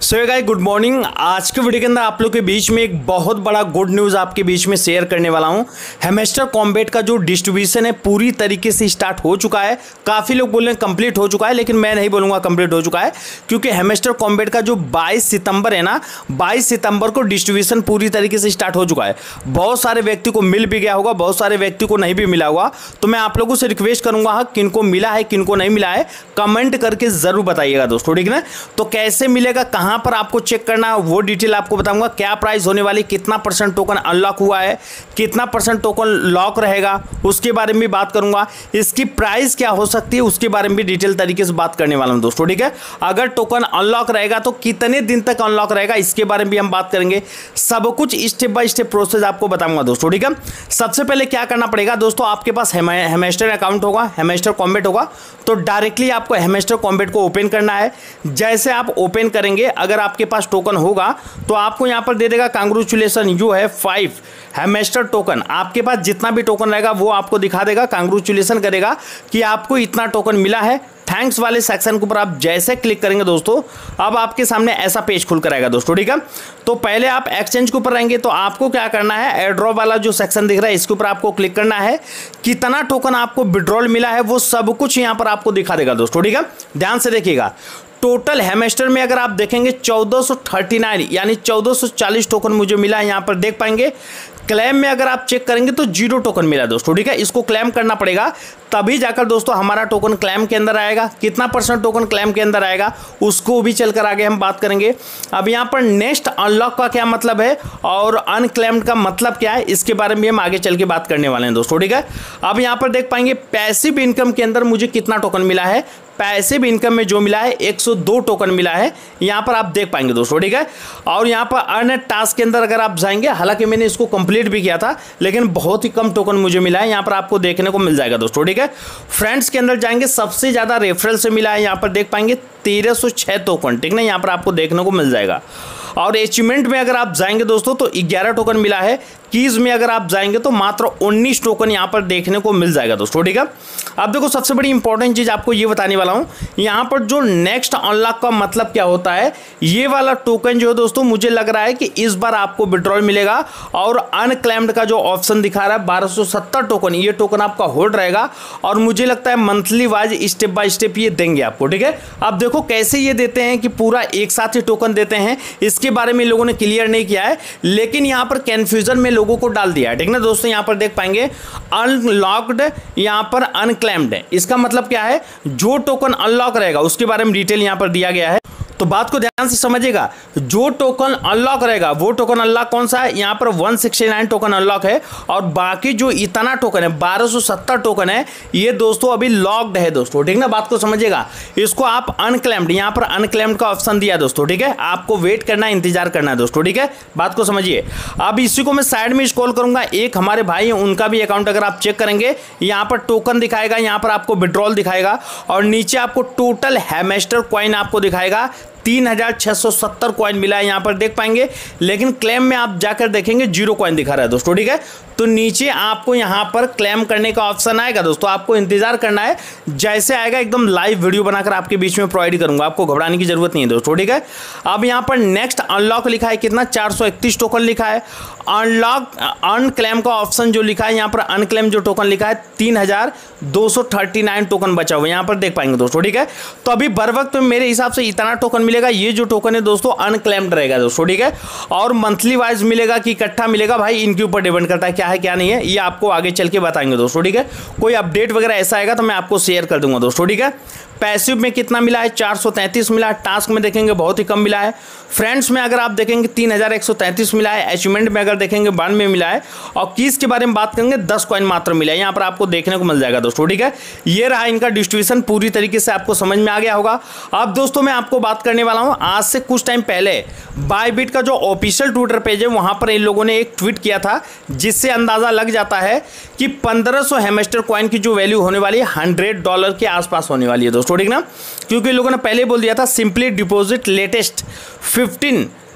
So guys good morning. आज के video के अंदर आप लोग के बीच में एक बहुत बड़ा गुड न्यूज़ आपके बीच में शेयर करने वाला हूं। हैमस्टर कॉम्बैट का जो डिस्ट्रीब्यूशन है पूरी तरीके से स्टार्ट हो चुका है। काफ़ी लोग बोल रहे हैं कंप्लीट हो चुका है, लेकिन मैं नहीं बोलूँगा कंप्लीट हो चुका है, क्योंकि हैमस्टर कॉम्बैट का जो 22 सितंबर है ना, 22 सितंबर को डिस्ट्रीब्यूशन पूरी तरीके से स्टार्ट हो चुका है। बहुत सारे व्यक्ति को मिल भी गया होगा, बहुत सारे व्यक्ति को नहीं भी मिला होगा। तो मैं आप लोगों से रिक्वेस्ट करूँगा किनको मिला है किनको नहीं मिला है कमेंट करके ज़रूर बताइएगा दोस्तों, ठीक है ना। तो कैसे मिलेगा, कहाँ पर आपको चेक करना है, वो डिटेल आपको बताऊंगा। क्या प्राइस होने वाली, कितना परसेंट टोकन अनलॉक हुआ है, कितना परसेंट टोकन लॉक रहेगा, उसके बारे में भी बात करूंगा। इसकी प्राइस क्या हो सकती है उसके बारे में भी डिटेल तरीके से बात करने वाला हूं दोस्तों, ठीक है। अगर टोकन अनलॉक रहेगा तो कितने दिन तक अनलॉक रहेगा, इसके बारे में भी हम बात करेंगे। सब कुछ स्टेप बाय स्टेप प्रोसेस आपको बताऊंगा दोस्तों, ठीक है। सबसे पहले क्या करना पड़ेगा दोस्तों, आपके पास हैमस्टर अकाउंट होगा, हैमस्टर कॉम्बैट होगा, तो डायरेक्टली आपको हैमस्टर कॉम्बैट को ओपन करना है। जैसे आप ओपन करेंगे, अगर आपके पास टोकन होगा तो आपको यहां पर दे देगा congratulation you have 5 hamster token. आपके पास जितना भी टोकन रहेगा वो आपको दिखा देगा, कांग्रेचुलेसन करेगा कि आपको इतना टोकन मिला है। थैंक्स वाले सेक्शन के ऊपर आप जैसे क्लिक करेंगे दोस्तों, अब आपके सामने ऐसा पेज खुल कर आएगा दोस्तों, ठीक है। तो पहले आप एक्सचेंज के ऊपर रहेंगे, तो आपको क्या करना है, एयरड्रॉप वाला जो सेक्शन दिख रहा है इसके ऊपर आपको क्लिक करना है। कितना टोकन आपको विड्रॉल मिला है वो सब कुछ यहां पर आपको दिखा देगा दोस्तों, ठीक है। ध्यान से देखिएगा, टोटल हैमस्टर में अगर आप देखेंगे 1439 यानी 1440 टोकन मुझे मिला है, यहां पर देख पाएंगे। क्लेम में अगर आप चेक करेंगे तो 0 टोकन मिला दोस्तों, ठीक है। इसको क्लेम करना पड़ेगा, तभी जाकर दोस्तों हमारा टोकन क्लेम के अंदर आएगा। कितना परसेंट टोकन क्लेम के अंदर आएगा उसको भी चलकर आगे हम बात करेंगे। अब यहाँ पर नेक्स्ट अनलॉक का क्या मतलब है और अनक्लेम्ड का मतलब क्या है, इसके बारे में हम आगे चल के बात करने वाले हैं दोस्तों, ठीक है। अब यहाँ पर देख पाएंगे पैसिव इनकम के अंदर मुझे कितना टोकन मिला है। पैसिव इनकम में जो मिला है 102 टोकन मिला है, यहाँ पर आप देख पाएंगे दोस्तों, ठीक है। और यहाँ पर अर्न टास्क के अंदर अगर आप जाएंगे, हालांकि मैंने इसको कंप्लीट भी किया था, लेकिन बहुत ही कम टोकन मुझे मिला है, यहाँ पर आपको देखने को मिल जाएगा दोस्तों, ठीक है। फ्रेंड्स के अंदर जाएंगे, सबसे ज्यादा रेफरल से मिला है, यहाँ पर देख पाएंगे 1306 टोकन, ठीक ना, यहाँ पर आपको देखने को मिल जाएगा। और अचीवमेंट में अगर आप जाएंगे दोस्तों तो 11 टोकन मिला है। कीज में अगर आप जाएंगे तो मात्र 19 टोकन यहां पर देखने को मिल जाएगा दोस्तों, ठीक है। अब देखो सबसे बड़ी इंपॉर्टेंट चीज आपको ये बताने वाला हूं, यहां पर जो नेक्स्ट अनलॉक का मतलब क्या होता है। ये वाला टोकन जो है दोस्तों, मुझे लग रहा है कि इस बार आपको विड्रॉल मिलेगा। और अनक्लेम्ड का जो ऑप्शन दिखा रहा है 1270 टोकन, ये टोकन आपका होल्ड रहेगा। और मुझे लगता है monthly wise step by step ये देंगे आपको, ठीक है। अब देखो कैसे ये देते हैं कि पूरा एक साथ ही टोकन देते हैं, इसके बारे में लोगों ने क्लियर नहीं किया है, लेकिन यहां पर कंफ्यूजन में लोगों को डाल दिया है, ठीक ना दोस्तों। यहां पर देख पाएंगे अनलॉक्ड, यहां पर अनक्लेम्ड है। इसका मतलब क्या है, जो टोकन अनलॉक रहेगा उसके बारे में डिटेल यहां पर दिया गया है। तो बात को ध्यान से समझिएगा, जो टोकन अनलॉक रहेगा वो टोकन अनलॉक कौन सा है, यहां पर 169 टोकन अनलॉक है। और बाकी जो इतना टोकन है 1270 टोकन है, ये दोस्तों अभी लॉक्ड है दोस्तों, ठीक ना। बात को समझिएगा, इसको आप अनक्लेम्ड, यहां पर अनक्लेम्ड का ऑप्शन दिया दोस्तों, ठीक है। आपको वेट करना है, इंतजार करना है दोस्तों, ठीक है। बात को समझिए। अब इसी को मैं साइड में स्क्रॉल करूंगा, एक हमारे भाई हैं उनका भी अकाउंट अगर आप चेक करेंगे, यहां पर टोकन दिखाएगा, यहां पर आपको विड्रॉल दिखाएगा और नीचे आपको टोटल हैमस्टर कॉइन आपको दिखाएगा। 3670 कॉइन मिला है, यहां पर देख पाएंगे। लेकिन क्लेम में आप जाकर देखेंगे 0 कॉइन दिखा रहा है दोस्तों, ठीक है। तो नीचे आपको यहां पर क्लेम करने का ऑप्शन आएगा दोस्तों, आपको इंतजार करना है। जैसे आएगा एकदम लाइव वीडियो बनाकर आपके बीच में प्रोवाइड करूंगा, आपको घबराने की जरूरत नहीं है दोस्तों, ठीक है। अब यहां पर नेक्स्ट अनलॉक लिखा है, कितना 431 टोकन लिखा है। अनलॉक अनक्लेम का ऑप्शन जो लिखा है, यहां पर अनक्लेम जो टोकन लिखा है 3239 टोकन बचा हुआ है, यहां पर देख पाएंगे दोस्तों, ठीक है। तो अभी बर वक्त मेरे हिसाब से इतना टोकन मिलेगा। ये जो टोकन है दोस्तों अनक्लेम्ड रहेगा दोस्तों, ठीक है। और मंथली वाइज मिलेगा कि इकट्ठा मिलेगा, भाई इनके ऊपर डिपेंड करता है क्या है क्या नहीं है, ये आपको आगे चल के बताएंगे दोस्तों, ठीक है। कोई अपडेट वगैरह ऐसा आएगा तो मैं आपको शेयर कर दूंगा दोस्तों, ठीक है। पैसिव में कितना मिला है, 433 मिला है। टास्क में देखेंगे बहुत ही कम मिला है। फ्रेंड्स में अगर आप देखेंगे 3133 मिला है। अचीवमेंट में अगर देखेंगे 92 मिला है। और कीज के बारे में बात करेंगे 10 कॉइन मात्र मिला है, यहाँ पर आपको देखने को मिल जाएगा दोस्तों, ठीक है। ये रहा इनका डिस्ट्रीब्यूशन, पूरी तरीके से आपको समझ में आ गया होगा। अब दोस्तों मैं आपको बात करने वाला हूँ, आज से कुछ टाइम पहले बायबिट का जो ऑफिशियल ट्विटर पेज है वहां पर इन लोगों ने एक ट्वीट किया था, जिससे अंदाजा लग जाता है कि 1500 हैमस्टर कॉइन की जो वैल्यू होने वाली है $100 के आसपास होने वाली है दोस्तों, ठीक ना। क्योंकि लोगों ने पहले बोल दिया था सिंपली डिपॉजिट लेटेस्ट 15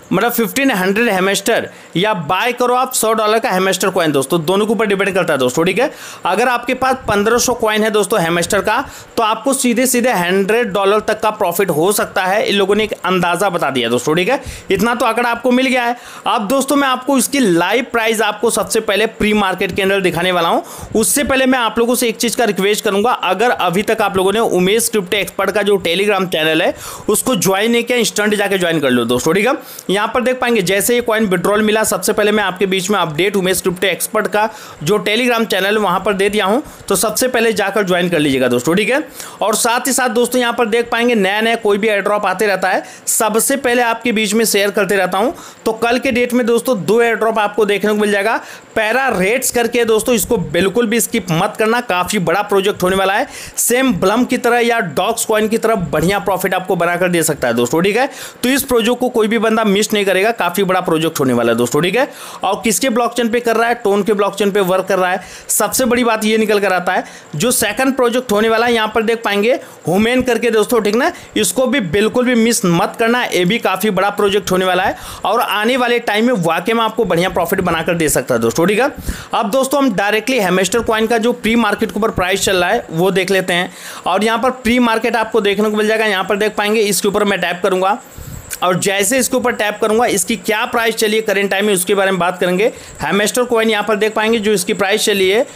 मतलब 1500 हेमेस्टर या बाय करो आप $100 का हेमेस्टर कॉइन दोस्तों, दोनों के ऊपर डिपेंड करता है दोस्तों, ठीक है। अगर आपके पास 1500 कॉइन है दोस्तों हेमेस्टर का, तो आपको सीधे सीधे $100 तक का प्रॉफिट हो सकता है। इन लोगों ने एक अंदाजा बता दिया दोस्तों, ठीक है। इतना तो आंकड़ा आपको मिल गया है। अब दोस्तों मैं आपको इसकी लाइव प्राइस आपको सबसे पहले प्री मार्केट के अंदर दिखाने वाला हूं। उससे पहले मैं आप लोगों से एक चीज का रिक्वेस्ट करूंगा, अगर अभी तक आप लोगों ने उमेश क्रिप्टो एक्सपर्ट का जो टेलीग्राम चैनल है उसको ज्वाइन नहीं किया, इंस्टेंट जाके ज्वाइन कर लो दोस्तों, ठीक है। यहां पर देख पाएंगे जैसे ये कॉइन विड्रॉल मिला, सबसे पहले मैं आपके बीच में अपडेट उमेश क्रिप्टो एक्सपर्ट का जो टेलीग्राम चैनल वहां पर दे दिया हूं, तो सबसे पहले जाकर ज्वाइन कर लीजिएगा दोस्तों, ठीक है। और साथ ही साथ दोस्तों यहां पर देख पाएंगे नया नया कोई भी एयर ड्रॉप आते रहता है, सबसे पहले आपके बीच में शेयर करते रहता हूं। तो कल के डेट में दोस्तों 2 एयर ड्रॉप आपको देखने को मिल जाएगा। पैरा रेट्स करके दोस्तों, इसको बिल्कुल भी स्किप मत करना, काफी बड़ा प्रोजेक्ट होने वाला है। सेम ब्लम की तरह या डॉक्स कॉइन की तरह बढ़िया प्रॉफिट आपको बनाकर दे सकता है दोस्तों, ठीक है। तो इस प्रोजेक्ट को कोई भी बंदा मिस नहीं करेगा, काफी बड़ा प्रोजेक्ट होने वाला है दोस्तों, ठीक है। और किसके ब्लॉकचेन पे कर रहा है? टोन के ब्लॉकचेन पे वर्क कर रहा है। सबसे बड़ी बात ये निकल कर आता है, जो सेकंड प्रोजेक्ट होने वाला है यहां पर देख पाएंगे ह्यूमेन करके दोस्तों, ठीक ना, इसको भी बिल्कुल भी मिस मत करना। ये भी काफी बड़ा प्रोजेक्ट होने वाला है और आने वाले टाइम में वाकई में आपको बढ़िया प्रॉफिट बनाकर दे सकता है दोस्तों, ठीक है। अब दोस्तों हम डायरेक्टली हेमेस्टर कॉइन का जो प्री मार्केट के ऊपर प्राइस चल रहा है वो देख लेते हैं। और यहां पर प्री मार्केट आपको देखने को मिल जाएगा। यहां पर देख पाएंगे, इसके ऊपर मैं टैप करूंगा और जैसे इसके ऊपर टैप करूंगा इसकी क्या प्राइस चली है करंट टाइम में, उसके बारे में बात करेंगे। हेमेस्टर कॉइन यहां पर देख पाएंगे जो इसकी प्राइस चली है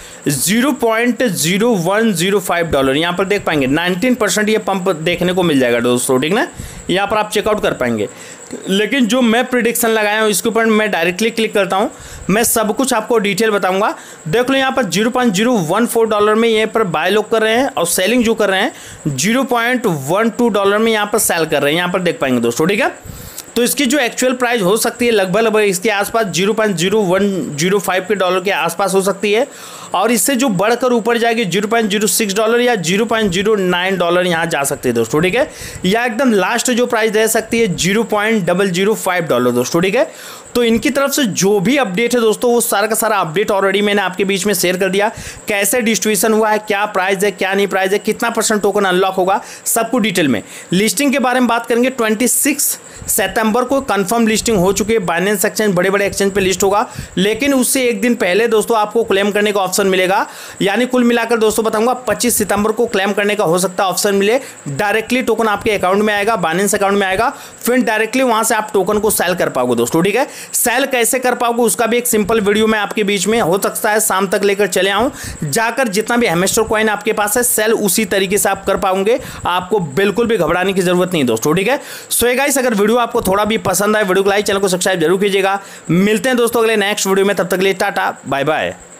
$0.0105। यहां पर देख पाएंगे 19% ये पंप देखने को मिल जाएगा दोस्तों, ठीक ना। यहां पर आप चेकआउट कर पाएंगे। लेकिन जो मैं प्रिडिक्शन लगाया हूँ इसके ऊपर मैं डायरेक्टली क्लिक करता हूँ, मैं सब कुछ आपको डिटेल बताऊंगा। देख लो यहाँ पर $0.014 में ये पर बाय लोग कर रहे हैं और सेलिंग जो कर रहे हैं $0.12 में यहाँ पर सेल कर रहे हैं। यहाँ पर देख पाएंगे दोस्तों, ठीक है। तो इसकी जो एक्चुअल प्राइस हो सकती है लगभग इसके आसपास $0.0105 के डॉलर के आसपास हो सकती है। और इससे जो बढ़कर ऊपर जाएगी $0.06 या $0.09 यहाँ जा सकती है दोस्तों, ठीक है। या एकदम लास्ट जो प्राइस दे सकती है $0.005 दोस्तों, ठीक है। तो इनकी तरफ से जो भी अपडेट है दोस्तों, वो सारा का सारा अपडेट ऑलरेडी मैंने आपके बीच में शेयर कर दिया। कैसे डिस्ट्रीब्यूशन हुआ है, क्या प्राइस है, क्या नहीं प्राइस है, कितना % टोकन अनलॉक होगा, सबको डिटेल में। लिस्टिंग के बारे में बात करेंगे। 26 सितंबर को कंफर्म लिस्टिंग हो चुकी है। बाइनेंस एक्सचेंज, बड़े बड़े एक्सचेंज पे लिस्ट होगा, लेकिन उससे एक दिन पहले दोस्तों आपको क्लेम करने का ऑप्शन मिलेगा। यानी कुल मिलाकर दोस्तों बताऊंगा 25 सितंबर को क्लेम करने का हो सकता है ऑप्शन मिले। डायरेक्टली टोकन आपके अकाउंट में आएगा, बाइनेंस अकाउंट में आएगा, फिर डायरेक्टली वहां से आप टोकन को सेल कर पाओगे दोस्तों, ठीक है। सेल कैसे कर पाओगे उसका भी एक सिंपल वीडियो मैं आपके बीच में हो सकता है शाम तक लेकर चले आऊं। जाकर जितना भी हेमेस्टर कॉइन आपके पास है सेल उसी तरीके से आप कर पाओगे, आपको बिल्कुल भी घबराने की जरूरत नहीं दोस्तों, ठीक है। सो गाइस, अगर वीडियो आपको थोड़ा भी पसंद आए वीडियो को लाइक, चैनल को सब्सक्राइब जरूर कीजिएगा। मिलते हैं दोस्तों अगले नेक्स्ट वीडियो में, तब तक के लिए टाटा बाय बाय।